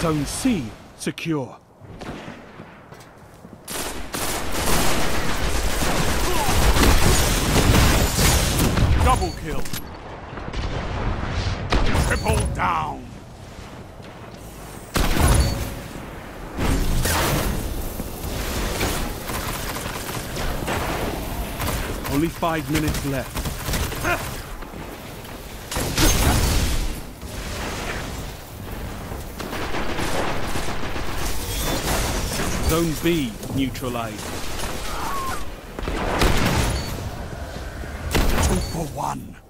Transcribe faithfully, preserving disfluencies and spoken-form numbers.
Zone C secure. Double kill. Triple down. Only five minutes left. Zone B neutralized. Two for one.